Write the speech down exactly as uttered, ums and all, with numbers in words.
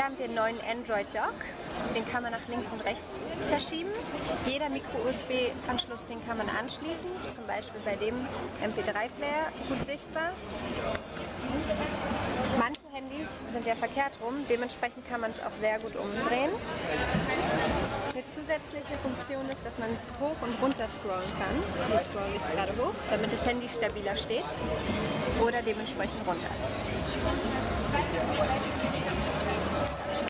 Hier haben wir einen neuen Android-Dock. Den kann man nach links und rechts verschieben. Jeder Micro-U S B-Anschluss, den kann man anschließen. Zum Beispiel bei dem M P drei Player, gut sichtbar. Manche Handys sind ja verkehrt rum, dementsprechend kann man es auch sehr gut umdrehen. Eine zusätzliche Funktion ist, dass man es hoch und runter scrollen kann. Hier scrolle ich es gerade hoch, damit das Handy stabiler steht. Oder dementsprechend runter.